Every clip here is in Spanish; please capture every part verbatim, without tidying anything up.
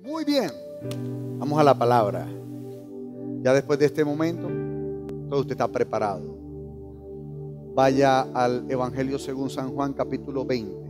Muy bien, vamos a la palabra. Ya después de este momento, todo usted está preparado. Vaya al Evangelio según San Juan, capítulo veinte.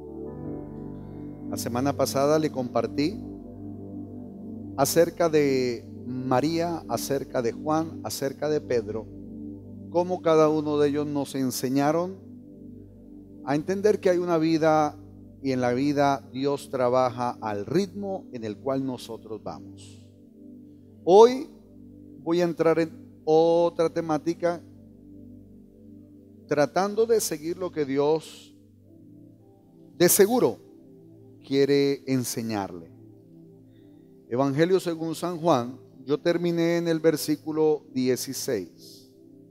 La semana pasada le compartí acerca de María, acerca de Juan, acerca de Pedro, cómo cada uno de ellos nos enseñaron a entender que hay una vida, y en la vida Dios trabaja al ritmo en el cual nosotros vamos. Hoy voy a entrar en otra temática, tratando de seguir lo que Dios de seguro quiere enseñarle. Evangelio según San Juan, yo terminé en el versículo dieciséis,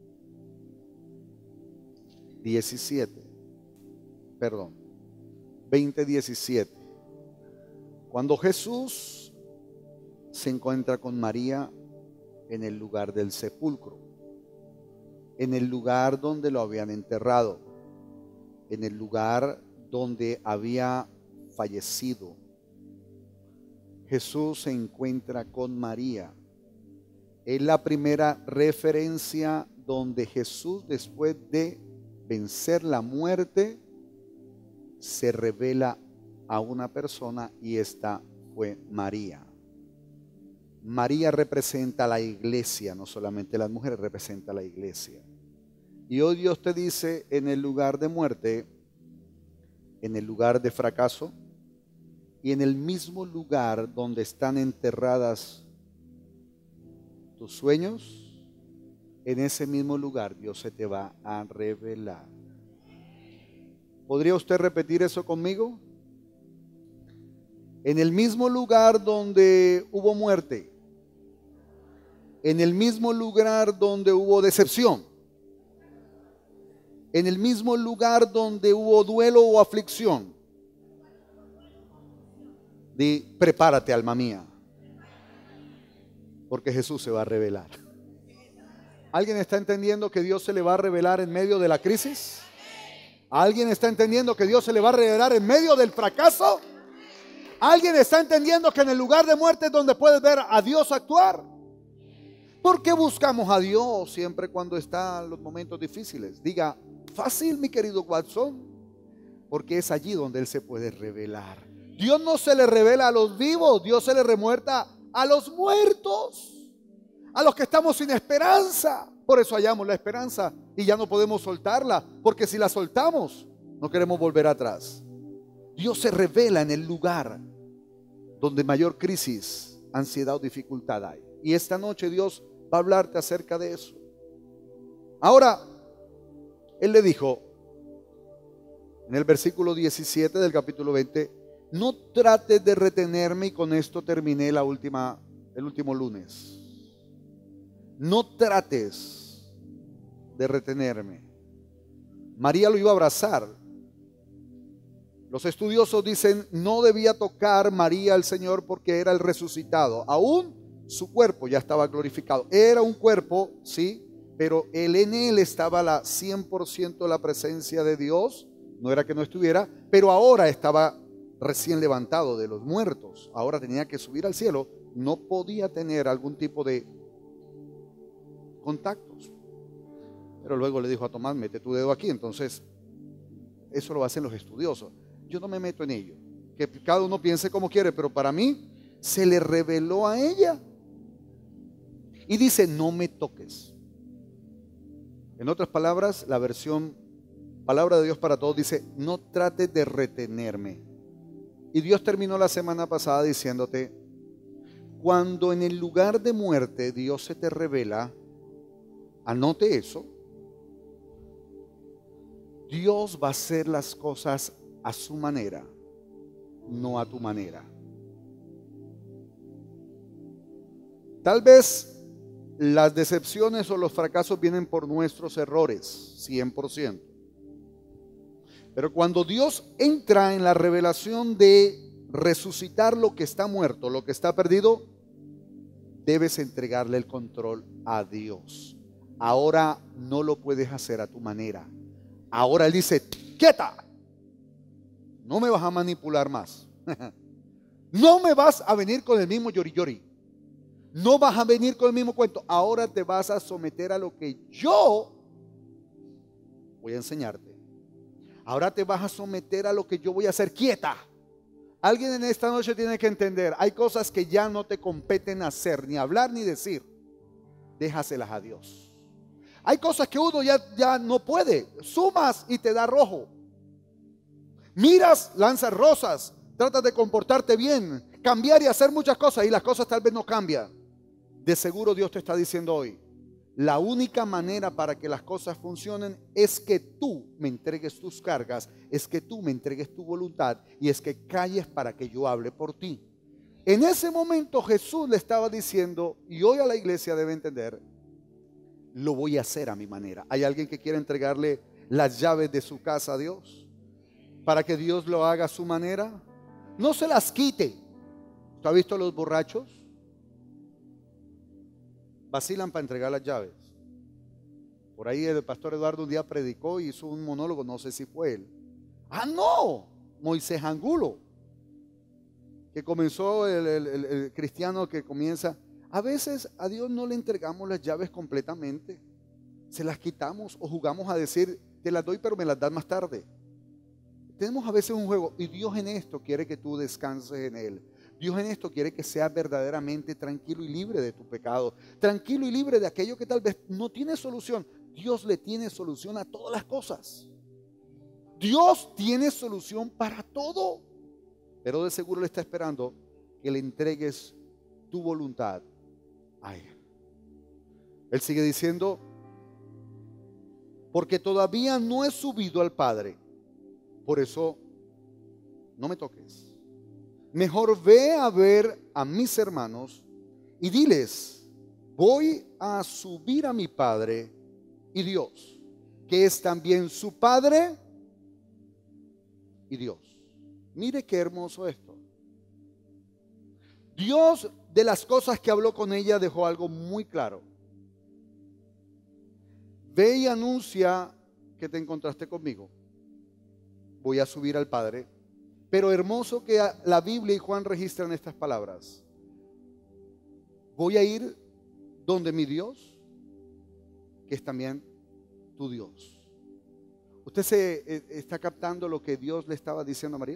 diecisiete, perdón, veinte, diecisiete. Cuando Jesús se encuentra con María en el lugar del sepulcro, en el lugar donde lo habían enterrado, en el lugar donde había fallecido, Jesús se encuentra con María. Es la primera referencia donde Jesús, después de vencer la muerte, se revela a una persona, y esta fue María. María representa a la iglesia, no solamente las mujeres, representa a la iglesia. Y hoy Dios te dice, en el lugar de muerte, en el lugar de fracaso, y en el mismo lugar donde están enterradas tus sueños, en ese mismo lugar Dios se te va a revelar. ¿Podría usted repetir eso conmigo? En el mismo lugar donde hubo muerte, en el mismo lugar donde hubo decepción, en el mismo lugar donde hubo duelo o aflicción, di: prepárate, alma mía, porque Jesús se va a revelar. ¿Alguien está entendiendo que Dios se le va a revelar en medio de la crisis? ¿Alguien está entendiendo que Dios se le va a revelar en medio del fracaso? ¿Alguien está entendiendo que en el lugar de muerte es donde puedes ver a Dios actuar? ¿Por qué buscamos a Dios siempre cuando están los momentos difíciles? Diga: fácil, mi querido Watson, porque es allí donde Él se puede revelar. Dios no se le revela a los vivos, Dios se le remuerta a los muertos, a los que estamos sin esperanza. Por eso hallamos la esperanza y ya no podemos soltarla, porque si la soltamos no queremos volver atrás. Dios se revela en el lugar donde mayor crisis, ansiedad o dificultad hay. Y esta noche Dios va a hablarte acerca de eso. Ahora, Él le dijo en el versículo diecisiete del capítulo veinte: no trates de retenerme, y con esto terminé la última, el último lunes. No trates de retenerme. María lo iba a abrazar. Los estudiosos dicen: no debía tocar María al Señor porque era el resucitado. Aún su cuerpo ya estaba glorificado. Era un cuerpo, sí, pero él, en él estaba la cien por ciento la presencia de Dios. No era que no estuviera, pero ahora estaba recién levantado de los muertos. Ahora tenía que subir al cielo. No podía tener algún tipo de contactos. Pero luego le dijo a Tomás: mete tu dedo aquí. Entonces, eso lo hacen los estudiosos. Yo no me meto en ello. Que cada uno piense como quiere, pero para mí se le reveló a ella. Y dice: no me toques. En otras palabras, la versión Palabra de Dios para Todos dice: no trates de retenerme. Y Dios terminó la semana pasada diciéndote: cuando en el lugar de muerte Dios se te revela, anote eso, Dios va a hacer las cosas a su manera, no a tu manera. Tal vez las decepciones o los fracasos vienen por nuestros errores, cien por ciento. Pero cuando Dios entra en la revelación de resucitar lo que está muerto, lo que está perdido, debes entregarle el control a Dios. Ahora no lo puedes hacer a tu manera. Ahora Él dice: quieta, no me vas a manipular más. No me vas a venir con el mismo llori llori. No vas a venir con el mismo cuento. Ahora te vas a someter a lo que yo voy a enseñarte. Ahora te vas a someter a lo que yo voy a hacer. Quieta. Alguien en esta noche tiene que entender, hay cosas que ya no te competen hacer, ni hablar ni decir. Déjaselas a Dios. Hay cosas que uno ya, ya no puede. Sumas y te da rojo. Miras, lanzas rosas. Tratas de comportarte bien, cambiar y hacer muchas cosas, y las cosas tal vez no cambian. De seguro Dios te está diciendo hoy, la única manera para que las cosas funcionen es que tú me entregues tus cargas, es que tú me entregues tu voluntad, y es que calles para que yo hable por ti. En ese momento Jesús le estaba diciendo, y hoy a la iglesia debe entender, lo voy a hacer a mi manera. ¿Hay alguien que quiere entregarle las llaves de su casa a Dios? Para que Dios lo haga a su manera. No se las quite. ¿Tú has visto a los borrachos? Vacilan para entregar las llaves. Por ahí el pastor Eduardo un día predicó y hizo un monólogo, no sé si fue él. Ah, no, Moisés Angulo, que comenzó el, el, el, el cristiano que comienza. A veces a Dios no le entregamos las llaves completamente. Se las quitamos o jugamos a decir, te las doy pero me las das más tarde. Tenemos a veces un juego, y Dios en esto quiere que tú descanses en Él. Dios en esto quiere que seas verdaderamente tranquilo y libre de tu pecado, tranquilo y libre de aquello que tal vez no tiene solución. Dios le tiene solución a todas las cosas. Dios tiene solución para todo, pero de seguro le está esperando que le entregues tu voluntad a Él. Él sigue diciendo, porque todavía no he subido al Padre. Por eso, no me toques. Mejor ve a ver a mis hermanos y diles, voy a subir a mi Padre y Dios, que es también su Padre y Dios. Mire qué hermoso esto. Dios, de las cosas que habló con ella, dejó algo muy claro. Ve y anuncia que te encontraste conmigo. Voy a subir al Padre. Pero hermoso que la Biblia y Juan registran estas palabras. Voy a ir donde mi Dios, que es también tu Dios. ¿Usted se está captando lo que Dios le estaba diciendo a María?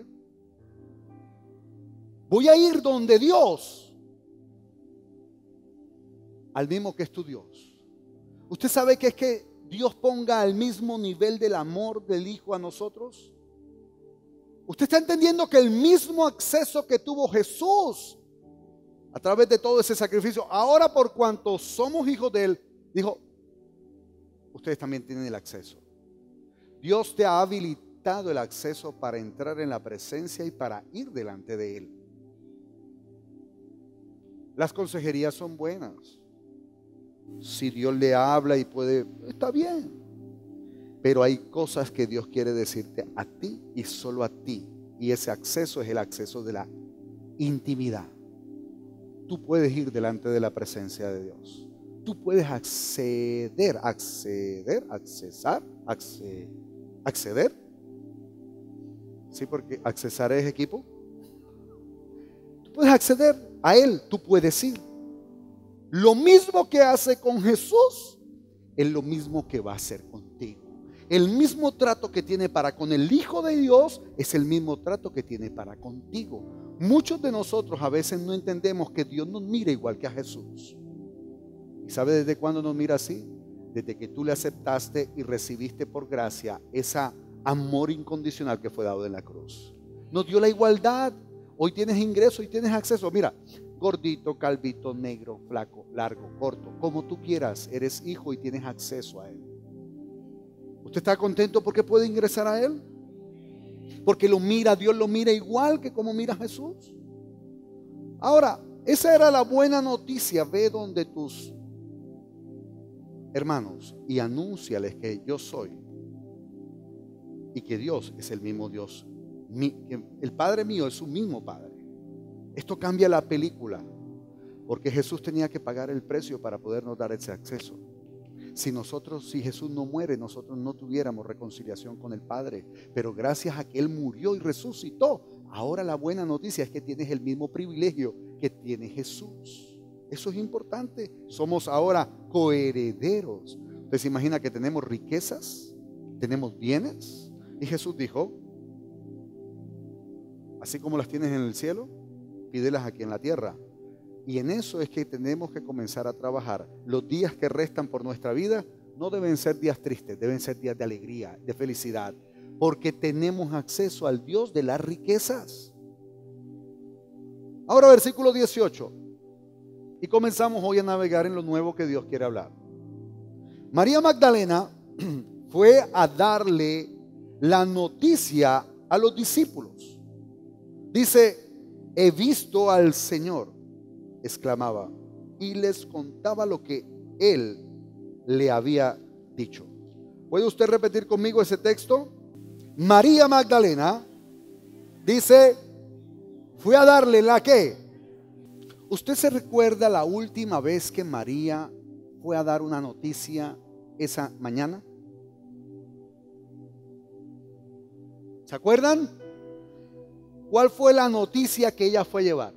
Voy a ir donde Dios, al mismo que es tu Dios. ¿Usted sabe que es que Dios ponga al mismo nivel del amor del Hijo a nosotros? Usted está entendiendo que el mismo acceso que tuvo Jesús a través de todo ese sacrificio, ahora por cuanto somos hijos de Él, dijo, ustedes también tienen el acceso. Dios te ha habilitado el acceso para entrar en la presencia y para ir delante de Él. Las consejerías son buenas. Si Dios le habla y puede, está bien. Pero hay cosas que Dios quiere decirte a ti y solo a ti. Y ese acceso es el acceso de la intimidad. Tú puedes ir delante de la presencia de Dios. Tú puedes acceder, acceder, accesar, acceder, acceder. Sí, porque accesar es equipo. Tú puedes acceder a Él, tú puedes ir. Lo mismo que hace con Jesús es lo mismo que va a hacer contigo. El mismo trato que tiene para con el Hijo de Dios es el mismo trato que tiene para contigo. Muchos de nosotros a veces no entendemos que Dios nos mira igual que a Jesús. ¿Y sabe desde cuándo nos mira así? Desde que tú le aceptaste y recibiste por gracia ese amor incondicional que fue dado en la cruz. Nos dio la igualdad. Hoy tienes ingreso y tienes acceso. Mira, gordito, calvito, negro, flaco, largo, corto, como tú quieras, eres hijo y tienes acceso a Él. ¿Usted está contento porque puede ingresar a Él? Porque lo mira, Dios lo mira igual que como mira a Jesús. Ahora, esa era la buena noticia. Ve donde tus hermanos y anúnciales que yo soy y que Dios es el mismo Dios. El Padre mío es su mismo Padre. Esto cambia la película, porque Jesús tenía que pagar el precio para podernos dar ese acceso. Si nosotros, si Jesús no muere, nosotros no tuviéramos reconciliación con el Padre. Pero gracias a que Él murió y resucitó, Ahora la buena noticia es que tienes el mismo privilegio que tiene Jesús. Eso es importante. Somos ahora coherederos. Usted se imagina que tenemos riquezas, tenemos bienes. Y Jesús dijo, así como las tienes en el cielo, pídelas aquí en la tierra. Y en eso es que tenemos que comenzar a trabajar. Los días que restan por nuestra vida no deben ser días tristes, deben ser días de alegría, de felicidad, porque tenemos acceso al Dios de las riquezas. Ahora versículo dieciocho. Y comenzamos hoy a navegar en lo nuevo que Dios quiere hablar. María Magdalena fue a darle la noticia a los discípulos. Dice, he visto al Señor, exclamaba, y les contaba lo que él le había dicho. ¿Puede usted repetir conmigo ese texto? María Magdalena dice, fue a darle la que. ¿Usted se recuerda la última vez que María fue a dar una noticia esa mañana? ¿Se acuerdan? ¿Cuál fue la noticia que ella fue a llevar?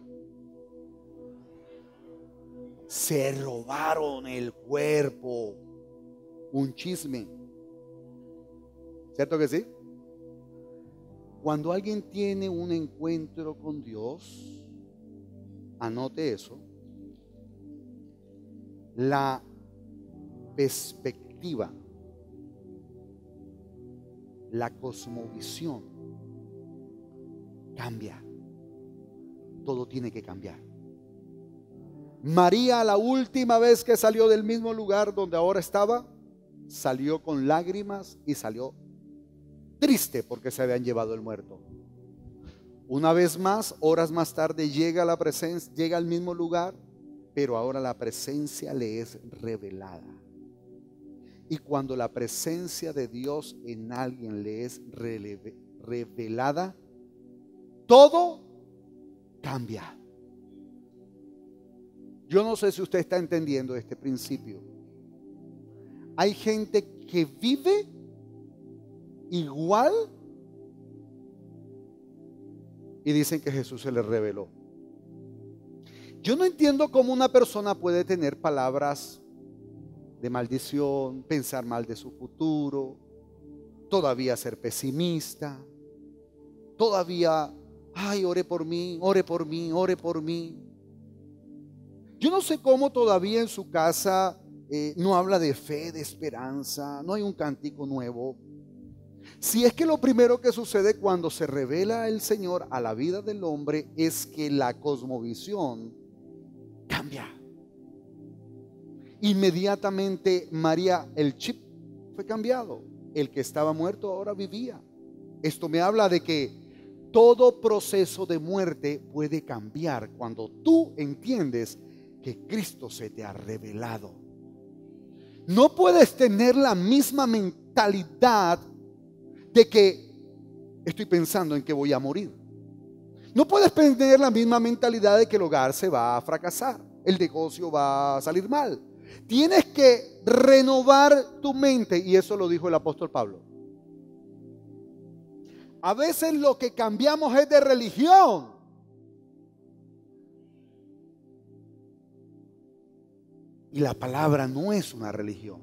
Se robaron el cuerpo. Un chisme. ¿Cierto que sí? Cuando alguien tiene un encuentro con Dios, anote eso, la perspectiva, la cosmovisión cambia. Todo tiene que cambiar. María, la última vez que salió del mismo lugar donde ahora estaba, salió con lágrimas y salió triste porque se habían llevado el muerto. Una vez más, horas más tarde, llega a la presencia, llega al mismo lugar, pero ahora la presencia le es revelada. Y cuando la presencia de Dios en alguien le es revelada, todo cambia. Yo no sé si usted está entendiendo este principio. Hay gente que vive igual y dicen que Jesús se les reveló. Yo no entiendo cómo una persona puede tener palabras de maldición, pensar mal de su futuro, todavía ser pesimista, todavía, ay, ore por mí, ore por mí, ore por mí. Yo no sé cómo todavía en su casa eh, no habla de fe, de esperanza, no hay un cántico nuevo. Si es que lo primero que sucede cuando se revela el Señor a la vida del hombre es que la cosmovisión cambia. Inmediatamente María, el chip fue cambiado. El que estaba muerto ahora vivía. Esto me habla de que todo proceso de muerte puede cambiar cuando tú entiendes que Cristo se te ha revelado. No puedes tener la misma mentalidad de que estoy pensando en que voy a morir. No puedes tener la misma mentalidad de que el hogar se va a fracasar, el negocio va a salir mal. Tienes que renovar tu mente, y eso lo dijo el apóstol Pablo. A veces lo que cambiamos es de religión. Y la palabra no es una religión.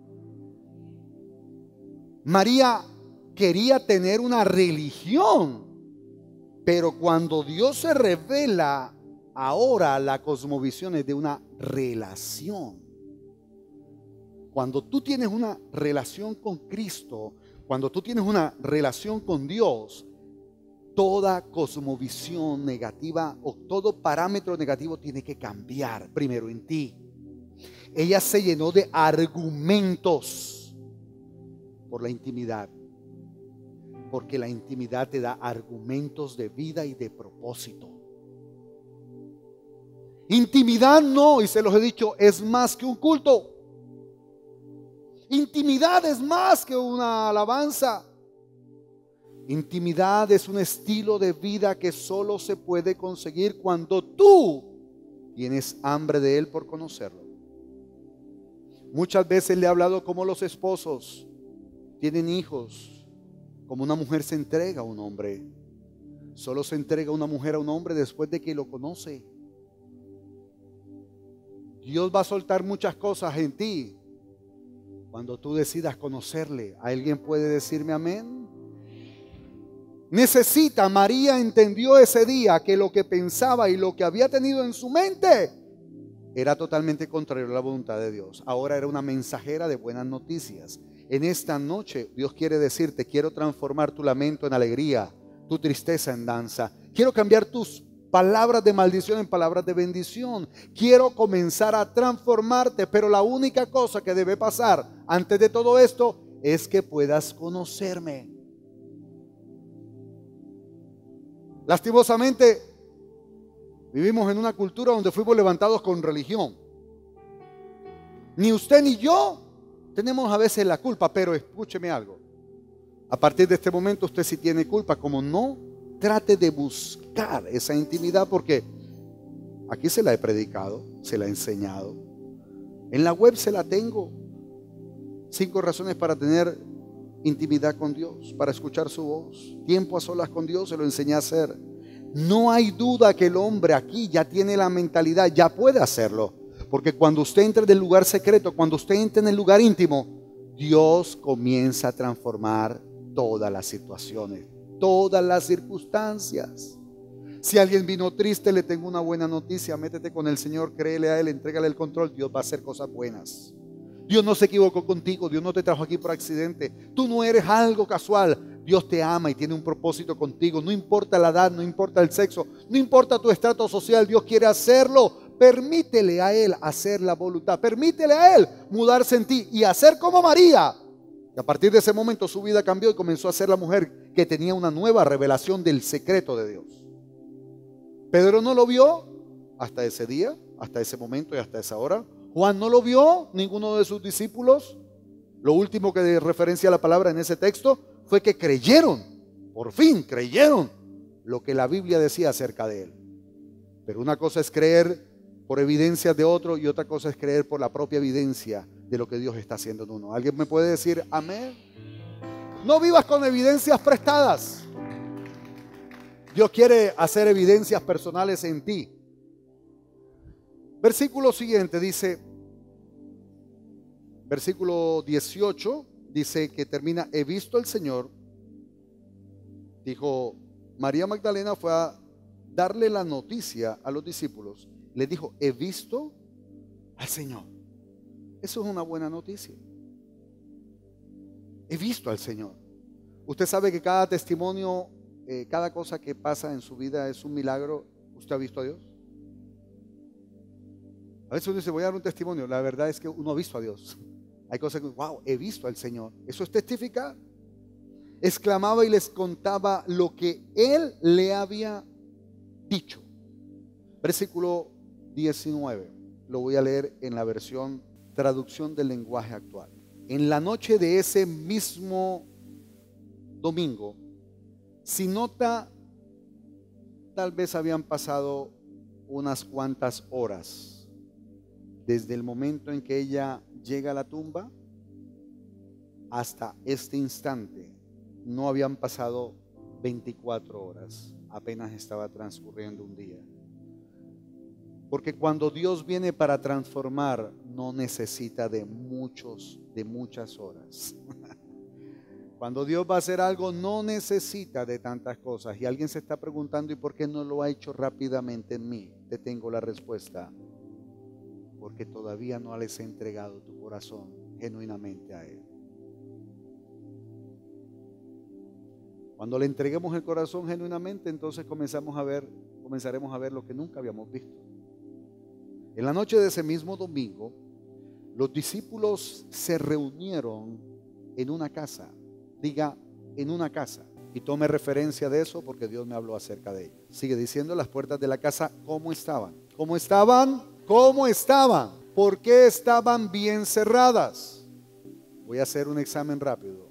María quería tener una religión, pero cuando Dios se revela, ahora la cosmovisión es de una relación. Cuando tú tienes una relación con Cristo, cuando tú tienes una relación con Dios, toda cosmovisión negativa o todo parámetro negativo tiene que cambiar primero en ti. Ella se llenó de argumentos por la intimidad, porque la intimidad te da argumentos de vida y de propósito. Intimidad no, y se los he dicho, es más que un culto. Intimidad es más que una alabanza. Intimidad es un estilo de vida que solo se puede conseguir cuando tú tienes hambre de Él por conocerlo. Muchas veces le he hablado como los esposos tienen hijos, como una mujer se entrega a un hombre. Solo se entrega una mujer a un hombre después de que lo conoce. Dios va a soltar muchas cosas en ti cuando tú decidas conocerle. ¿Alguien puede decirme amén? Necesita, María entendió ese día que lo que pensaba y lo que había tenido en su mente era totalmente contrario a la voluntad de Dios. Ahora era una mensajera de buenas noticias. En esta noche Dios quiere decirte: quiero transformar tu lamento en alegría, tu tristeza en danza. Quiero cambiar tus palabras de maldición en palabras de bendición. Quiero comenzar a transformarte, pero la única cosa que debe pasar antes de todo esto es que puedas conocerme. Lastimosamente, vivimos en una cultura donde fuimos levantados con religión. Ni usted ni yo tenemos a veces la culpa, pero escúcheme algo. A partir de este momento usted sí tiene culpa, como no trate de buscar esa intimidad, porque aquí se la he predicado, se la he enseñado. En la web se la tengo. Cinco razones para tener intimidad con Dios, para escuchar su voz. Tiempo a solas con Dios, se lo enseñé a hacer. No hay duda que el hombre aquí ya tiene la mentalidad, ya puede hacerlo. Porque cuando usted entra en el lugar secreto, cuando usted entra en el lugar íntimo, Dios comienza a transformar todas las situaciones, todas las circunstancias. Si alguien vino triste, le tengo una buena noticia: métete con el Señor, créele a Él, entrégale el control. Dios va a hacer cosas buenas. Dios no se equivocó contigo, Dios no te trajo aquí por accidente. Tú no eres algo casual. Dios te ama y tiene un propósito contigo. No importa la edad, no importa el sexo, no importa tu estrato social, Dios quiere hacerlo. Permítele a Él hacer la voluntad. Permítele a Él mudarse en ti y hacer como María. Y a partir de ese momento su vida cambió y comenzó a ser la mujer que tenía una nueva revelación del secreto de Dios. Pedro no lo vio hasta ese día, hasta ese momento y hasta esa hora. Juan no lo vio, ninguno de sus discípulos. Lo último que de referencia a la palabra en ese texto fue que creyeron, por fin creyeron lo que la Biblia decía acerca de él. Pero una cosa es creer por evidencias de otro y otra cosa es creer por la propia evidencia de lo que Dios está haciendo en uno. ¿Alguien me puede decir amén? No vivas con evidencias prestadas. Dios quiere hacer evidencias personales en ti. Versículo siguiente dice, versículo dieciocho, dice que termina: he visto al Señor. Dijo, María Magdalena fue a darle la noticia a los discípulos. Le dijo, he visto al Señor. Eso es una buena noticia. He visto al Señor. Usted sabe que cada testimonio, eh, cada cosa que pasa en su vida es un milagro. ¿Usted ha visto a Dios? A veces uno dice, voy a dar un testimonio. La verdad es que uno ha visto a Dios. Hay cosas que, wow, he visto al Señor. Eso es testificar. Exclamaba y les contaba lo que Él le había dicho. Versículo diecinueve. Lo voy a leer en la versión traducción del lenguaje actual. En la noche de ese mismo domingo, si nota, tal vez habían pasado unas cuantas horas desde el momento en que ella llega a la tumba hasta este instante. No habían pasado veinticuatro horas, apenas estaba transcurriendo un día. Porque cuando Dios viene para transformar, no necesita de muchos, de muchas horas. Cuando Dios va a hacer algo, no necesita de tantas cosas. Y alguien se está preguntando, ¿y por qué no lo ha hecho rápidamente en mí? Te tengo la respuesta. Porque todavía no les he entregado tu corazón genuinamente a Él. Cuando le entreguemos el corazón genuinamente, entonces comenzamos a ver, comenzaremos a ver lo que nunca habíamos visto. En la noche de ese mismo domingo, los discípulos se reunieron en una casa. Diga, en una casa. Y tome referencia de eso porque Dios me habló acerca de ello. Sigue diciendo, las puertas de la casa, ¿cómo estaban? ¿Cómo estaban? ¿Cómo estaban? ¿Por qué estaban bien cerradas? Voy a hacer un examen rápido.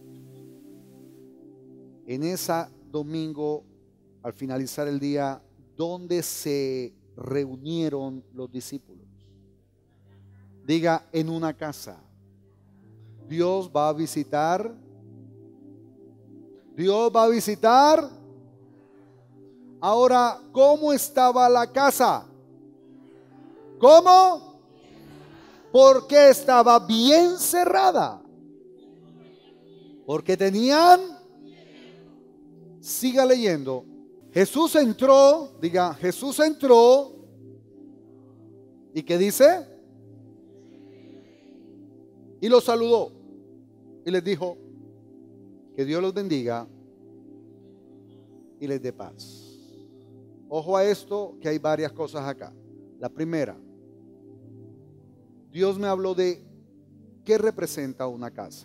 En ese domingo, al finalizar el día, ¿dónde se reunieron los discípulos? Diga, en una casa. Dios va a visitar. Dios va a visitar Ahora, ¿cómo estaba la casa? ¿Cómo? Porque estaba bien cerrada. Porque tenían, siga leyendo. Jesús entró, diga, Jesús entró. ¿Y qué dice? Y los saludó. Y les dijo, que Dios los bendiga y les dé paz. Ojo a esto, que hay varias cosas acá. La primera, Dios me habló de qué representa una casa.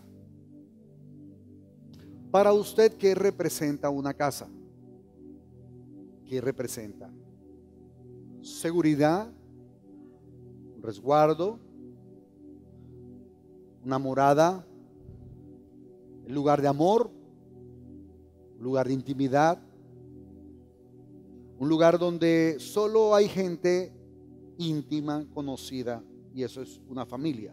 Para usted, ¿qué representa una casa? ¿Qué representa? Seguridad, un resguardo, una morada, un lugar de amor, un lugar de intimidad, un lugar donde solo hay gente íntima, conocida, y eso es una familia.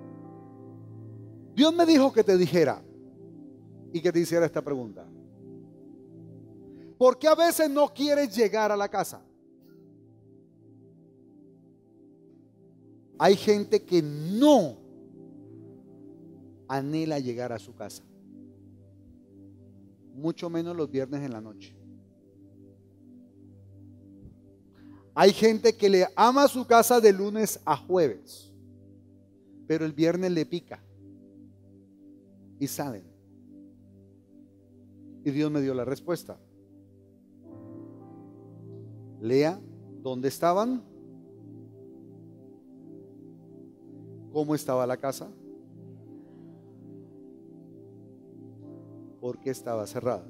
Dios me dijo que te dijera y que te hiciera esta pregunta. ¿Por qué a veces no quieres llegar a la casa? Hay gente que no anhela llegar a su casa, mucho menos los viernes en la noche. Hay gente que le ama su casa de lunes a jueves, pero el viernes le pica y salen. Y Dios me dio la respuesta. Lea, ¿dónde estaban? ¿Cómo estaba la casa? ¿Por qué estaba cerrada?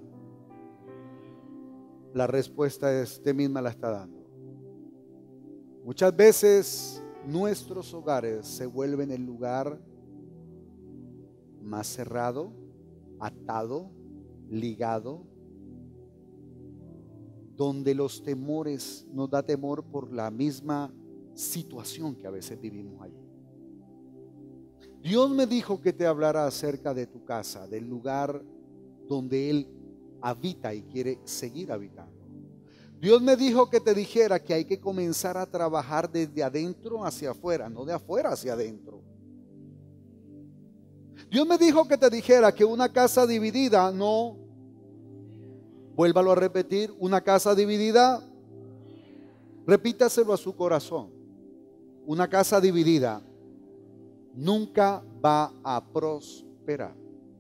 La respuesta es, usted misma la está dando. Muchas veces nuestros hogares se vuelven el lugar más cerrado, atado, ligado, donde los temores, nos da temor por la misma situación que a veces vivimos allí. Dios me dijo que te hablara acerca de tu casa, del lugar donde Él habita y quiere seguir habitando. Dios me dijo que te dijera que hay que comenzar a trabajar desde adentro hacia afuera, no de afuera hacia adentro. Dios me dijo que te dijera que una casa dividida no, vuélvalo a repetir, una casa dividida, repítaselo a su corazón, una casa dividida nunca va a prosperar.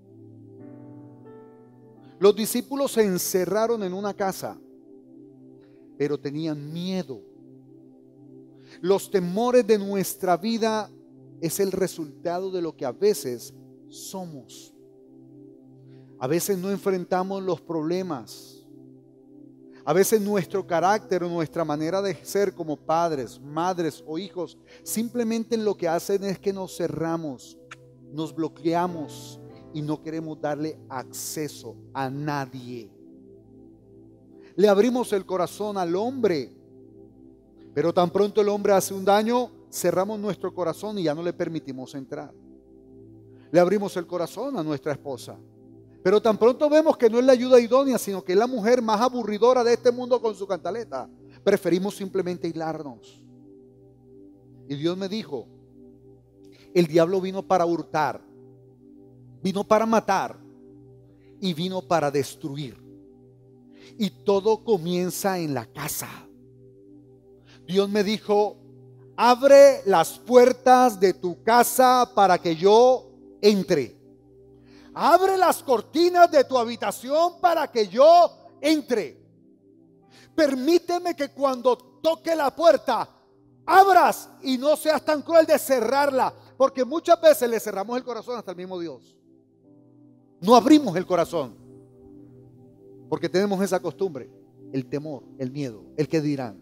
Los discípulos se encerraron en una casa, pero tenían miedo. Los temores de nuestra vida es el resultado de lo que a veces somos. A veces no enfrentamos los problemas. A veces nuestro carácter o nuestra manera de ser como padres, madres o hijos, simplemente lo que hacen es que nos cerramos, nos bloqueamos y no queremos darle acceso a nadie. Le abrimos el corazón al hombre, pero tan pronto el hombre hace un daño, cerramos nuestro corazón y ya no le permitimos entrar. Le abrimos el corazón a nuestra esposa, pero tan pronto vemos que no es la ayuda idónea, sino que es la mujer más aburridora de este mundo con su cantaleta, preferimos simplemente aislarnos. Y Dios me dijo, el diablo vino para hurtar, vino para matar y vino para destruir. Y todo comienza en la casa. Dios me dijo, abre las puertas de tu casa para que yo entre. Abre las cortinas de tu habitación para que yo entre. Permíteme que cuando toque la puerta, abras y no seas tan cruel de cerrarla, porque muchas veces le cerramos el corazón hasta el mismo Dios. No abrimos el corazón porque tenemos esa costumbre, el temor, el miedo, el que dirán.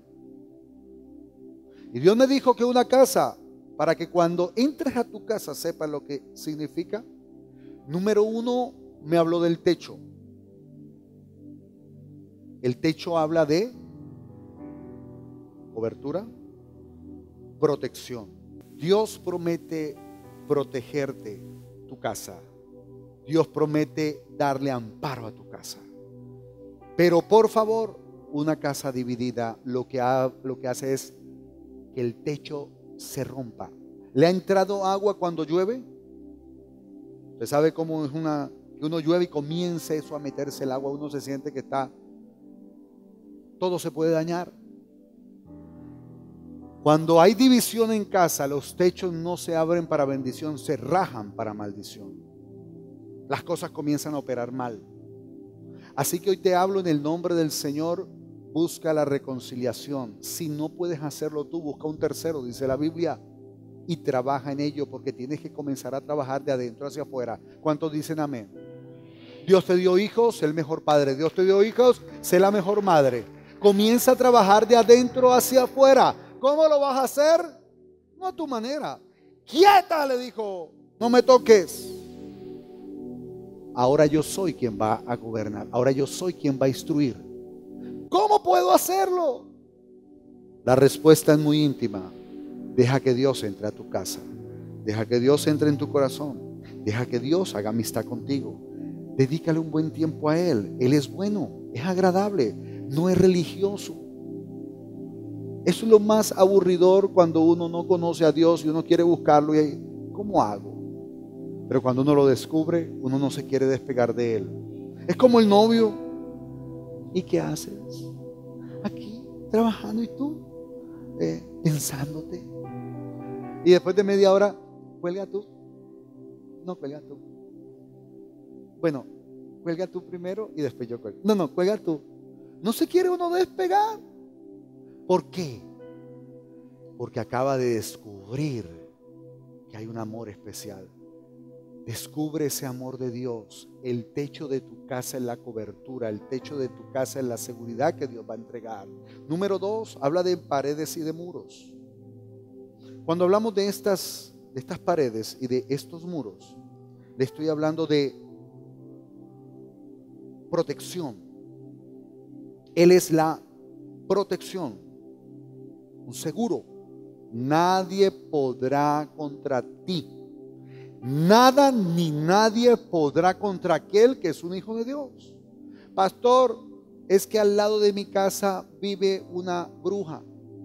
Y Dios me dijo que una casa, para que cuando entres a tu casa sepas lo que significa. Número uno, me habló del techo. El techo habla de cobertura, protección. Dios promete protegerte tu casa. Dios promete darle amparo a tu casa. Pero por favor, una casa dividida lo que, ha, lo que hace es que el techo se rompa. ¿Le ha entrado agua cuando llueve? Usted sabe cómo es una, que uno llueve y comienza eso a meterse el agua, uno se siente que está, todo se puede dañar. Cuando hay división en casa, los techos no se abren para bendición, se rajan para maldición. Las cosas comienzan a operar mal. Así que hoy te hablo en el nombre del Señor. Busca la reconciliación. Si no puedes hacerlo tú, busca un tercero, dice la Biblia, y trabaja en ello, porque tienes que comenzar a trabajar de adentro hacia afuera. ¿Cuántos dicen amén? Dios te dio hijos, sé el mejor padre. Dios te dio hijos, sé la mejor madre. Comienza a trabajar de adentro hacia afuera. ¿Cómo lo vas a hacer? No a tu manera. Quieta, le dijo, no me toques. Ahora yo soy quien va a gobernar. Ahora yo soy quien va a instruir. ¿Cómo puedo hacerlo? La respuesta es muy íntima. Deja que Dios entre a tu casa. Deja que Dios entre en tu corazón. Deja que Dios haga amistad contigo. Dedícale un buen tiempo a Él. Él es bueno, es agradable, no es religioso. Eso es lo más aburridor cuando uno no conoce a Dios y uno quiere buscarlo y ¿cómo hago? Pero cuando uno lo descubre, uno no se quiere despegar de Él. Es como el novio. ¿Y qué haces? Aquí, trabajando y tú, eh, pensándote. Y después de media hora, cuelga tú. No, cuelga tú. Bueno, cuelga tú primero y después yo cuelgo. No, no, cuelga tú. No se quiere uno despegar. ¿Por qué? Porque acaba de descubrir que hay un amor especial. Descubre ese amor de Dios. El techo de tu casa es la cobertura. El techo de tu casa es la seguridad que Dios va a entregar. Número dos, habla de paredes y de muros. Cuando hablamos de estas, de estas paredes y de estos muros, le estoy hablando de protección. Él es la protección, un seguro. Nadie podrá contra ti. Nada ni nadie podrá contra aquel que es un hijo de Dios. Pastor, es que al lado de mi casa vive una bruja.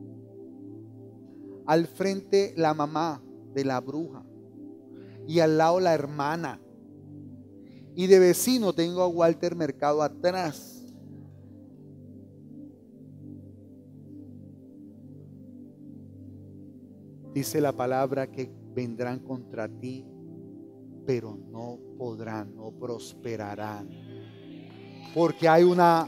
Al frente la mamá de la bruja. Y al lado la hermana. Y de vecino tengo a Walter Mercado atrás. Dice la palabra que vendrán contra ti, pero no podrán, no prosperarán. Porque hay una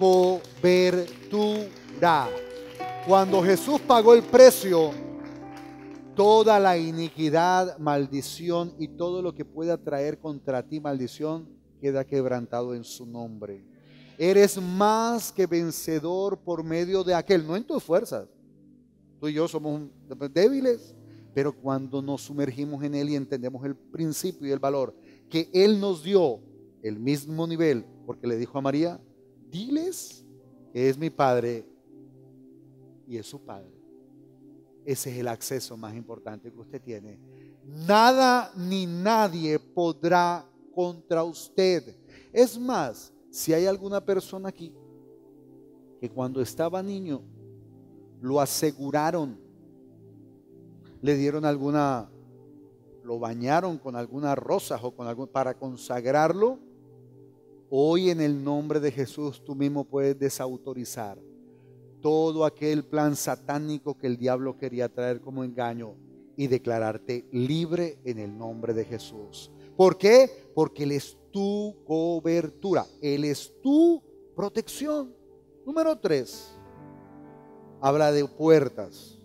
cobertura. Cuando Jesús pagó el precio, toda la iniquidad, maldición y todo lo que pueda traer contra ti maldición queda quebrantado en su nombre. Eres más que vencedor por medio de aquel, no en tus fuerzas. Tú y yo somos débiles, pero cuando nos sumergimos en Él y entendemos el principio y el valor que Él nos dio, el mismo nivel, porque le dijo a María, diles que es mi Padre y es su Padre. Ese es el acceso más importante que usted tiene. Nada ni nadie podrá contra usted. Es más, si hay alguna persona aquí que cuando estaba niño lo aseguraron, le dieron alguna, lo bañaron con alguna rosas o con algún, para consagrarlo, hoy en el nombre de Jesús tú mismo puedes desautorizar todo aquel plan satánico que el diablo quería traer como engaño y declararte libre en el nombre de Jesús. ¿Por qué? Porque Él es tu cobertura, Él es tu protección. Número tres, habla de puertas.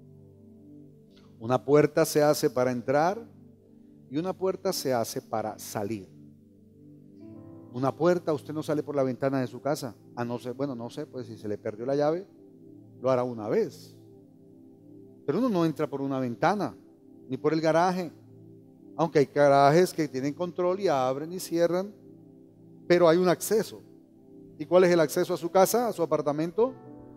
Una puerta se hace para entrar y una puerta se hace para salir. Una puerta, usted no sale por la ventana de su casa, a no ser, bueno, no sé, pues si se le perdió la llave, lo hará una vez. Pero uno no entra por una ventana, ni por el garaje. Aunque hay garajes que tienen control y abren y cierran, pero hay un acceso. ¿Y cuál es el acceso a su casa, a su apartamento?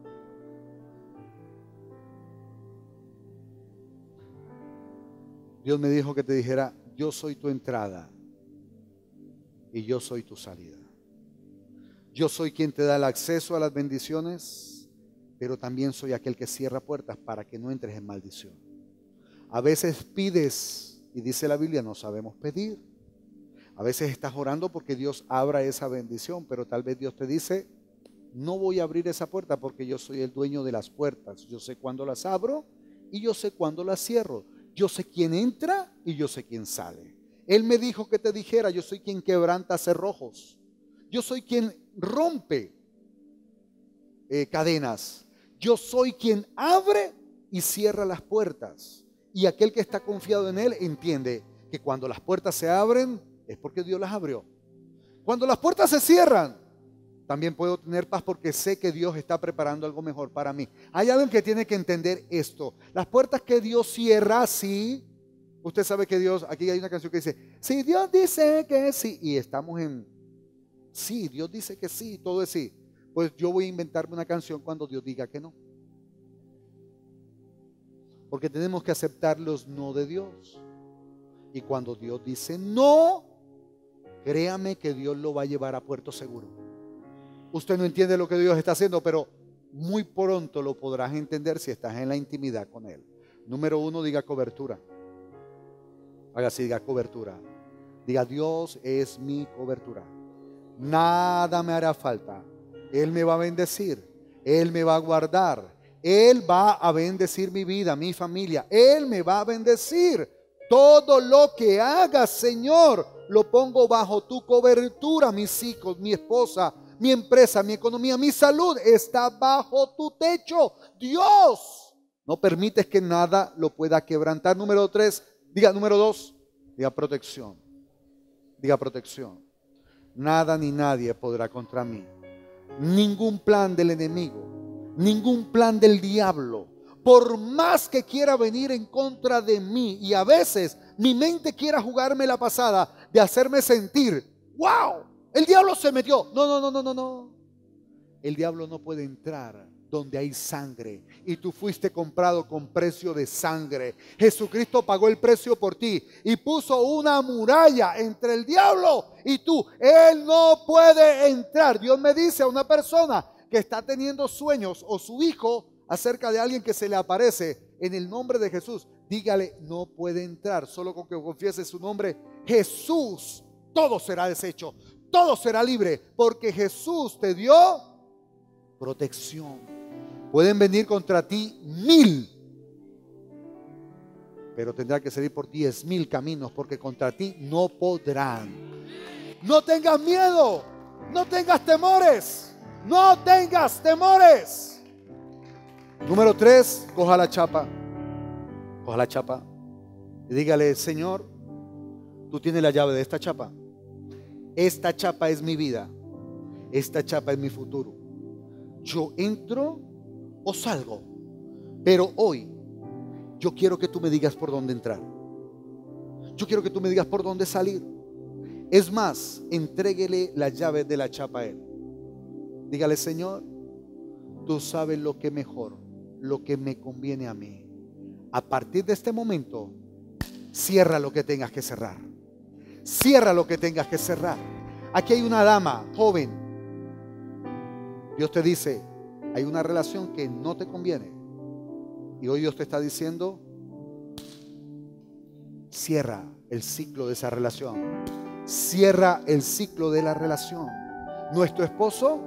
Dios me dijo que te dijera, yo soy tu entrada y yo soy tu salida. Yo soy quien te da el acceso a las bendiciones, pero también soy aquel que cierra puertas para que no entres en maldición. A veces pides y dice la Biblia, no sabemos pedir. A veces estás orando porque Dios abra esa bendición, pero tal vez Dios te dice, no voy a abrir esa puerta porque yo soy el dueño de las puertas. Yo sé cuándo las abro y yo sé cuándo las cierro. Yo sé quién entra y yo sé quién sale. Él me dijo que te dijera, yo soy quien quebranta cerrojos. Yo soy quien rompe eh, cadenas. Yo soy quien abre y cierra las puertas. Y aquel que está confiado en Él entiende que cuando las puertas se abren es porque Dios las abrió. Cuando las puertas se cierran, también puedo tener paz porque sé que Dios está preparando algo mejor para mí. Hay alguien que tiene que entender esto. Las puertas que Dios cierra, sí. Usted sabe que Dios, aquí hay una canción que dice, si Dios dice que sí, y estamos en, sí, Dios dice que sí, todo es sí. Pues yo voy a inventarme una canción cuando Dios diga que no. Porque tenemos que aceptar los no de Dios. Y cuando Dios dice no, créame que Dios lo va a llevar a puerto seguro. Usted no entiende lo que Dios está haciendo, pero muy pronto lo podrás entender si estás en la intimidad con Él. Número uno, diga cobertura. Haga así, diga cobertura. Diga, Dios es mi cobertura. Nada me hará falta. Él me va a bendecir. Él me va a guardar. Él va a bendecir mi vida, mi familia. Él me va a bendecir. Todo lo que haga, Señor, lo pongo bajo tu cobertura. Mis hijos, mi esposa, mi empresa, mi economía, mi salud está bajo tu techo. Dios, no permites que nada lo pueda quebrantar. Número tres, diga, número dos, diga protección. Diga protección. Nada ni nadie podrá contra mí. Ningún plan del enemigo, ningún plan del diablo, por más que quiera venir en contra de mí, y a veces mi mente quiera jugarme la pasada de hacerme sentir, wow, el diablo se metió. No, no, no, no, no, no. El diablo no puede entrar donde hay sangre, y tú fuiste comprado con precio de sangre. Jesucristo pagó el precio por ti y puso una muralla entre el diablo y tú. Él no puede entrar. Dios me dice a una persona que está teniendo sueños, o su hijo, acerca de alguien que se le aparece, en el nombre de Jesús, dígale, no puede entrar. Solo con que confiese su nombre, Jesús, todo será deshecho, todo será libre, porque Jesús te dio protección. Pueden venir contra ti mil, pero tendrá que salir por diez mil caminos, porque contra ti no podrán. No tengas miedo, no tengas temores, no tengas temores. Número tres, coja la chapa, coja la chapa y dígale, Señor, tú tienes la llave de esta chapa. Esta chapa es mi vida, esta chapa es mi futuro. Yo entro o salgo, pero hoy yo quiero que tú me digas por dónde entrar. Yo quiero que tú me digas por dónde salir. Es más, entréguele la llave de la chapa a Él. Dígale, Señor, tú sabes lo que mejor, lo que me conviene a mí. A partir de este momento, cierra lo que tengas que cerrar. Cierra lo que tengas que cerrar. Aquí hay una dama joven. Dios te dice, hay una relación que no te conviene. Y hoy Dios te está diciendo, cierra el ciclo de esa relación. Cierra el ciclo de la relación. No es tu esposo,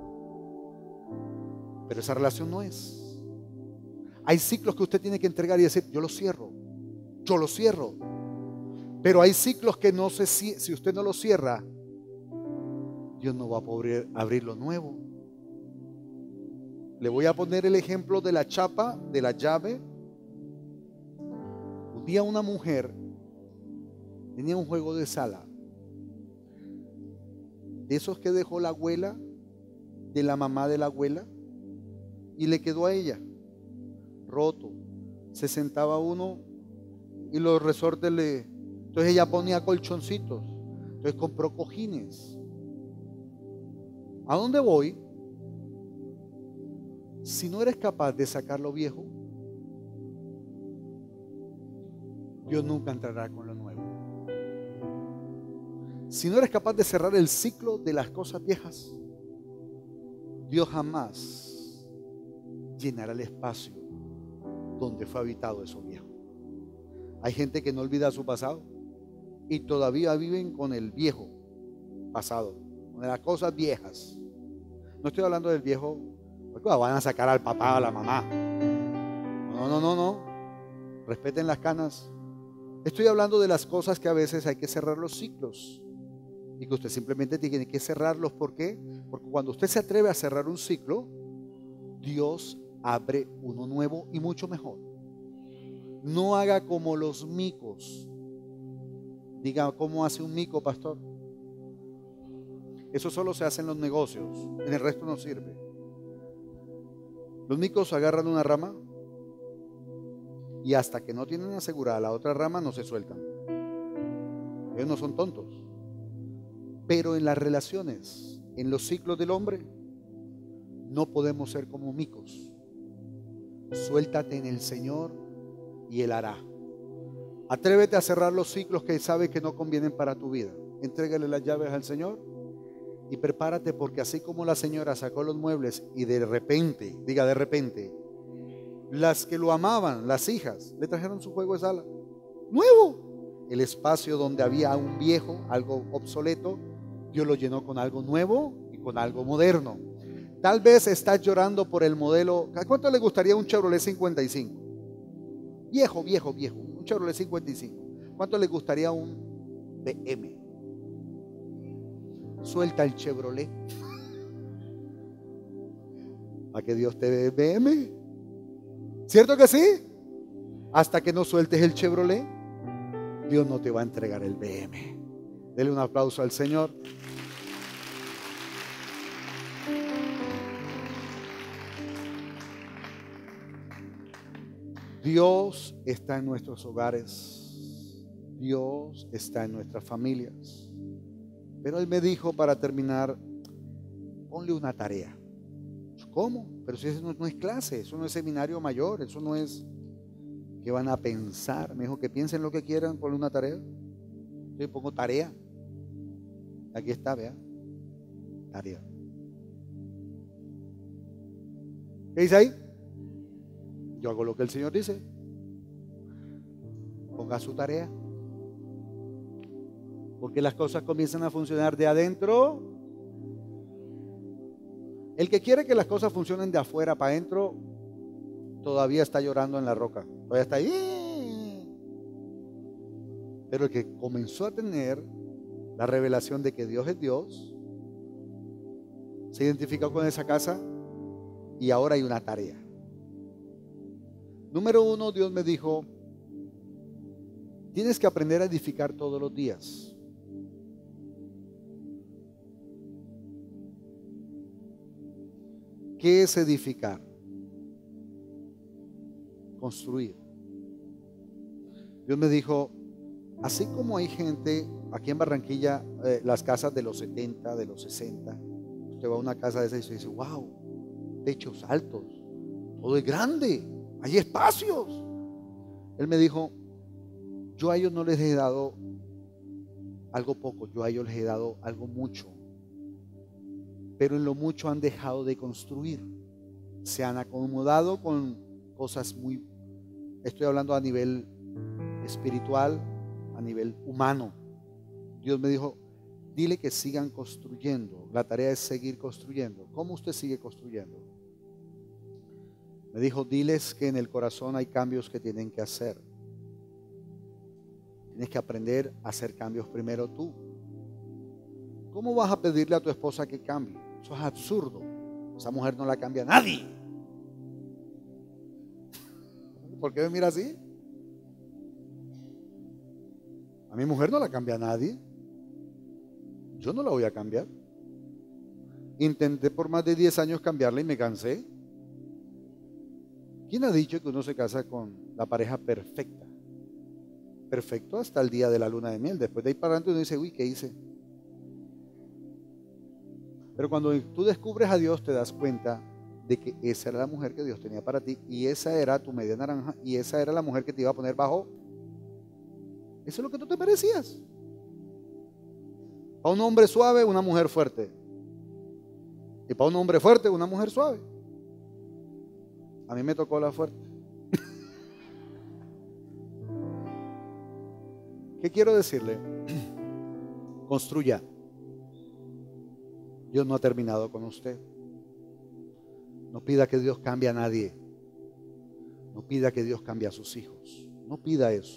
pero esa relación no es. Hay ciclos que usted tiene que entregar y decir, yo lo cierro. Yo lo cierro. Pero hay ciclos que no sé si, si usted no lo cierra, Dios no va a poder abrir lo nuevo. Le voy a poner el ejemplo de la chapa, de la llave. Un día una mujer tenía un juego de sala, de esos que dejó la abuela, de la mamá de la abuela, y le quedó a ella, roto. Se sentaba uno y los resortes le... Entonces ella ponía colchoncitos, entonces compró cojines. ¿A dónde voy? Si no eres capaz de sacar lo viejo, Dios nunca entrará con lo nuevo. Si no eres capaz de cerrar el ciclo de las cosas viejas, Dios jamás llenará el espacio donde fue habitado eso viejo. Hay gente que no olvida su pasado y todavía viven con el viejo pasado, con las cosas viejas. No estoy hablando del viejo, porque van a sacar al papá o a la mamá. No, no, no, no. Respeten las canas. Estoy hablando de las cosas que a veces hay que cerrar los ciclos y que usted simplemente tiene que cerrarlos. ¿Por qué? Porque cuando usted se atreve a cerrar un ciclo, Dios abre uno nuevo y mucho mejor. No haga como los micos. Diga, ¿cómo hace un mico, pastor? Eso solo se hace en los negocios, en el resto no sirve. Los micos agarran una rama y hasta que no tienen asegurada la otra rama no se sueltan. Ellos no son tontos. Pero en las relaciones, en los ciclos del hombre, no podemos ser como micos. Suéltate en el Señor y Él hará. Atrévete a cerrar los ciclos que sabe que no convienen para tu vida. Entrégale las llaves al Señor y prepárate, porque así como la señora sacó los muebles y de repente, diga de repente, las que lo amaban, las hijas, le trajeron su juego de sala nuevo. El espacio donde había un viejo, algo obsoleto, Dios lo llenó con algo nuevo y con algo moderno. Tal vez estás llorando por el modelo. ¿A cuánto le gustaría un Chevrolet cincuenta y cinco? Viejo, viejo, viejo. Un Chevrolet cincuenta y cinco. ¿Cuánto le gustaría un B M? Suelta el Chevrolet para que Dios te dé B M. ¿Cierto que sí? Hasta que no sueltes el Chevrolet, Dios no te va a entregar el B M. Dele un aplauso al Señor. Dios está en nuestros hogares. Dios está en nuestras familias. Pero Él me dijo, para terminar, ponle una tarea. ¿Cómo? Pero si eso no, no es clase, eso no es seminario mayor, eso no es que van a pensar. Me dijo que piensen lo que quieran, ponle una tarea. Yo pongo tarea. Aquí está, vea. Tarea. ¿Qué dice ahí? Yo hago lo que el Señor dice. Ponga su tarea. Porque las cosas comienzan a funcionar de adentro. El que quiere que las cosas funcionen de afuera para adentro, todavía está llorando en la roca. Todavía está ahí. Pero el que comenzó a tener la revelación de que Dios es Dios, se identificó con esa casa y ahora hay una tarea. Número uno, Dios me dijo, tienes que aprender a edificar todos los días. ¿Qué es edificar? Construir. Dios me dijo, así como hay gente aquí en Barranquilla, eh, las casas de los setenta, de los sesenta, usted va a una casa de esa y se dice, wow, techos altos, todo es grande, hay espacios. Él me dijo, yo a ellos no les he dado algo poco, yo a ellos les he dado algo mucho. Pero en lo mucho han dejado de construir. Se han acomodado con cosas muy, estoy hablando a nivel espiritual, a nivel humano. Dios me dijo, dile que sigan construyendo. La tarea es seguir construyendo. ¿Cómo usted sigue construyendo? Me dijo, diles que en el corazón hay cambios que tienen que hacer. Tienes que aprender a hacer cambios primero tú. ¿Cómo vas a pedirle a tu esposa que cambie? Eso es absurdo. Esa mujer no la cambia a nadie. ¿Por qué me mira así? A mi mujer no la cambia a nadie. Yo no la voy a cambiar. Intenté por más de diez años cambiarla y me cansé. ¿Quién ha dicho que uno se casa con la pareja perfecta? Perfecto hasta el día de la luna de miel. Después de ahí para adelante uno dice, uy, ¿qué hice? Pero cuando tú descubres a Dios te das cuenta de que esa era la mujer que Dios tenía para ti y esa era tu media naranja y esa era la mujer que te iba a poner bajo. Eso es lo que tú te merecías. A un hombre suave, una mujer fuerte. Y para un hombre fuerte, una mujer suave. A mí me tocó la fuerte. ¿Qué quiero decirle? Construya. Dios no ha terminado con usted. No pida que Dios cambie a nadie. No pida que Dios cambie a sus hijos. No pida eso.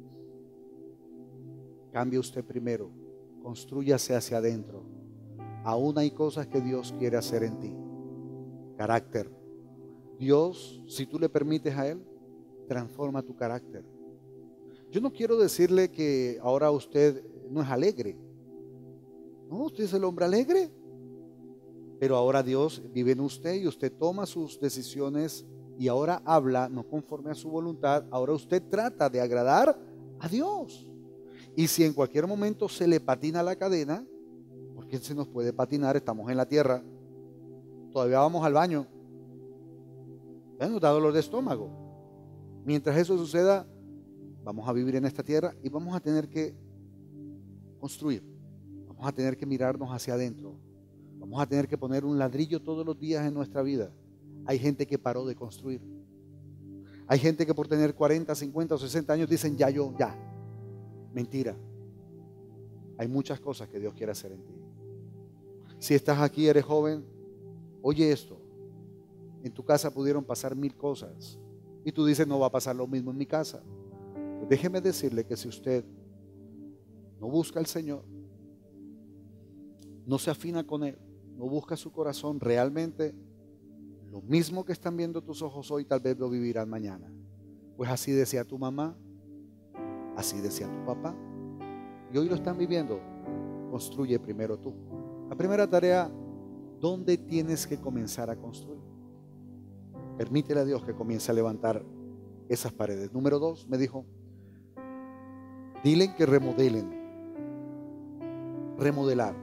Cambie usted primero. Constrúyase hacia adentro. Aún hay cosas que Dios quiere hacer en ti. Carácter. Dios, si tú le permites a Él, transforma tu carácter. Yo no quiero decirle que ahora usted no es alegre. No, usted es el hombre alegre. Pero ahora Dios vive en usted y usted toma sus decisiones y ahora habla no conforme a su voluntad. Ahora usted trata de agradar a Dios. Y si en cualquier momento se le patina la cadena, porque se nos puede patinar, estamos en la tierra, todavía vamos al baño, ya nos da dolor de estómago. Mientras eso suceda, vamos a vivir en esta tierra y vamos a tener que construir, vamos a tener que mirarnos hacia adentro, vamos a tener que poner un ladrillo todos los días en nuestra vida. Hay gente que paró de construir, hay gente que por tener cuarenta, cincuenta o sesenta años dicen ya yo, ya. Mentira. Hay muchas cosas que Dios quiere hacer en ti. Si estás aquí, eres joven, oye esto. En tu casa pudieron pasar mil cosas y tú dices no va a pasar lo mismo en mi casa. Pues déjeme decirle que si usted no busca al Señor, no se afina con Él, no busca su corazón, realmente lo mismo que están viendo tus ojos hoy tal vez lo vivirán mañana. Pues así decía tu mamá, así decía tu papá, y hoy lo están viviendo. Construye primero tú. La primera tarea, ¿dónde tienes que comenzar a construir? Permítele a Dios que comience a levantar esas paredes. Número dos, me dijo, dile que remodelen. Remodelar.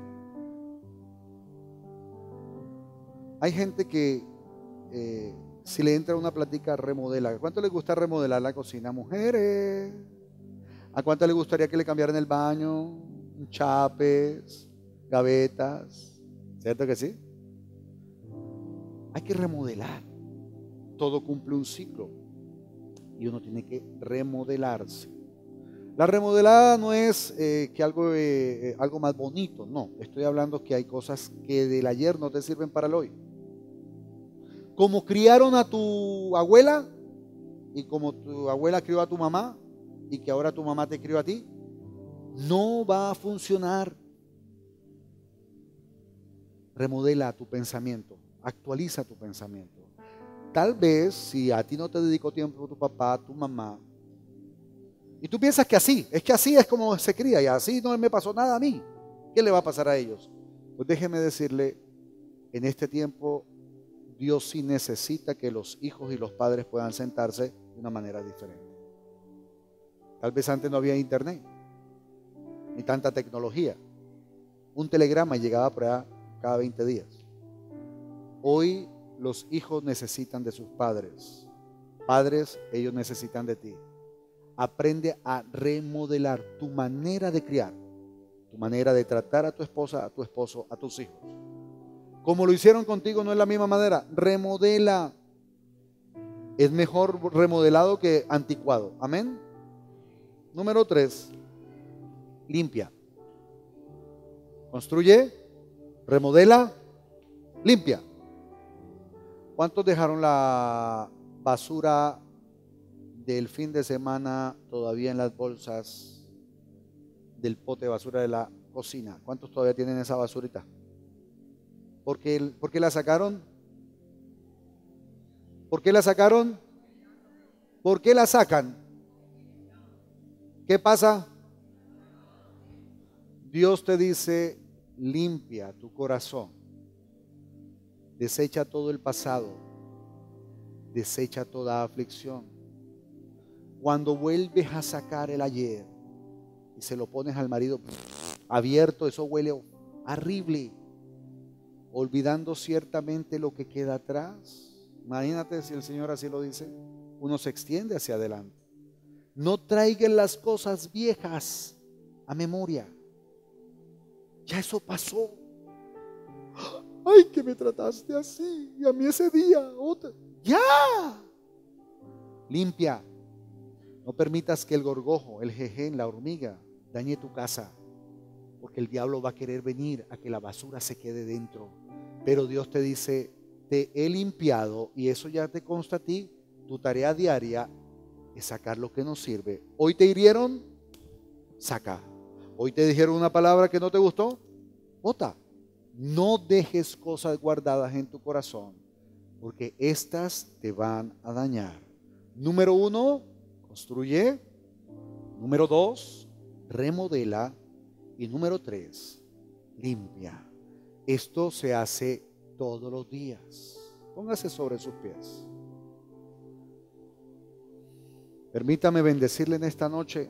Hay gente que eh, si le entra una plática remodela. ¿Cuánto les gusta remodelar la cocina? Mujeres. ¿A cuánto le gustaría que le cambiaran el baño? Chapes, gavetas. ¿Cierto que sí? Hay que remodelar. Todo cumple un ciclo y uno tiene que remodelarse. La remodelada no es eh, que algo, eh, algo más bonito, no. Estoy hablando que hay cosas que del ayer no te sirven para el hoy. Como criaron a tu abuela y como tu abuela crió a tu mamá, y que ahora tu mamá te crió a ti, no va a funcionar. Remodela tu pensamiento, actualiza tu pensamiento. Tal vez si a ti no te dedicó tiempo tu papá, tu mamá, y tú piensas que así, es que así es como se cría y así no me pasó nada a mí, ¿qué le va a pasar a ellos? Pues déjeme decirle, en este tiempo Dios sí necesita que los hijos y los padres puedan sentarse de una manera diferente. Tal vez antes no había internet, ni tanta tecnología. Un telegrama llegaba por allá cada veinte días. Hoy los hijos necesitan de sus padres. Padres, ellos necesitan de ti. Aprende a remodelar tu manera de criar, tu manera de tratar a tu esposa, a tu esposo, a tus hijos. Como lo hicieron contigo, no es la misma manera. Remodela. Es mejor remodelado que anticuado. Amén. Número tres, limpia. Construye, remodela, limpia. ¿Cuántos dejaron la basura del fin de semana todavía en las bolsas del pote de basura de la cocina? ¿Cuántos todavía tienen esa basurita? ¿Por qué, por qué la sacaron? ¿Por qué la sacaron? ¿Por qué la sacan? ¿Qué pasa? Dios te dice, limpia tu corazón, desecha todo el pasado, desecha toda aflicción. Cuando vuelves a sacar el ayer y se lo pones al marido abierto, eso huele horrible, olvidando ciertamente lo que queda atrás. Imagínate si el Señor así lo dice, uno se extiende hacia adelante. No traigan las cosas viejas a memoria. Ya eso pasó. Ay, que me trataste así. Y a mí ese día, otra. Ya. Limpia. No permitas que el gorgojo, el jején, la hormiga dañe tu casa. Porque el diablo va a querer venir a que la basura se quede dentro. Pero Dios te dice, te he limpiado y eso ya te consta a ti. Tu tarea diaria es sacar lo que no sirve. Hoy te hirieron, saca. Hoy te dijeron una palabra que no te gustó, bota. No dejes cosas guardadas en tu corazón, porque estas te van a dañar. Número uno, construye. Número dos, remodela. Y número tres, limpia. Esto se hace todos los días. Póngase sobre sus pies. Permítame bendecirle en esta noche.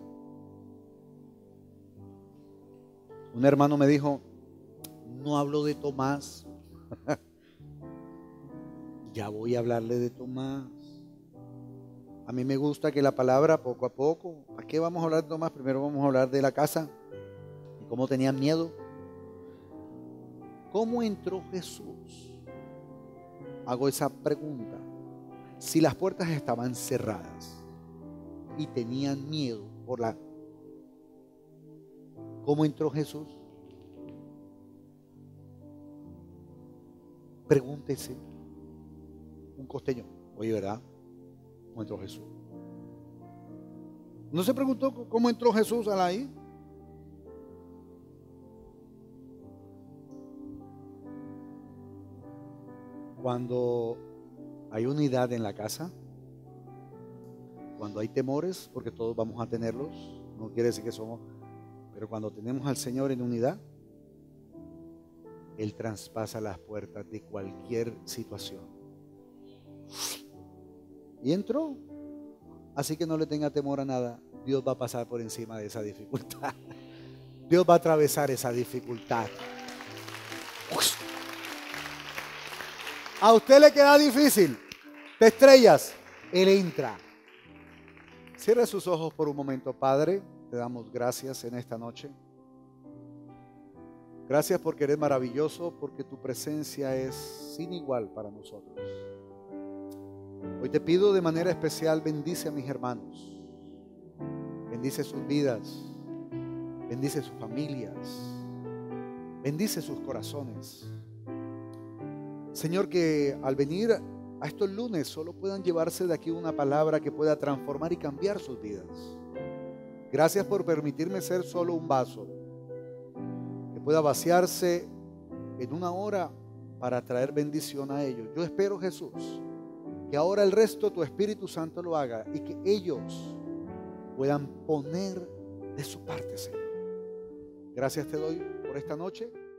Un hermano me dijo, no hablo de Tomás. Ya voy a hablarle de Tomás. A mí me gusta que la palabra poco a poco. ¿A qué vamos a hablar de Tomás? Primero vamos a hablar de la casa. Y cómo tenían miedo. ¿Cómo entró Jesús? Hago esa pregunta. Si las puertas estaban cerradas y tenían miedo por la... ¿Cómo entró Jesús? Pregúntese. Un costeño. Oye, ¿verdad? ¿Cómo entró Jesús? ¿No se preguntó cómo entró Jesús a la I? Cuando hay unidad en la casa, cuando hay temores, porque todos vamos a tenerlos, no quiere decir que somos, pero cuando tenemos al Señor en unidad, Él traspasa las puertas de cualquier situación. Y entró. Así que no le tenga temor a nada. Dios va a pasar por encima de esa dificultad. Dios va a atravesar esa dificultad. A usted le queda difícil. Te estrellas. Él entra. Cierre sus ojos por un momento. Padre, te damos gracias en esta noche. Gracias porque eres maravilloso, porque tu presencia es sin igual para nosotros. Hoy te pido de manera especial, bendice a mis hermanos. Bendice sus vidas. Bendice sus familias. Bendice sus corazones. Señor, que al venir a estos lunes solo puedan llevarse de aquí una palabra que pueda transformar y cambiar sus vidas. Gracias por permitirme ser solo un vaso que pueda vaciarse en una hora para traer bendición a ellos. Yo espero, Jesús, que ahora el resto tu Espíritu Santo lo haga y que ellos puedan poner de su parte, Señor. Gracias te doy por esta noche.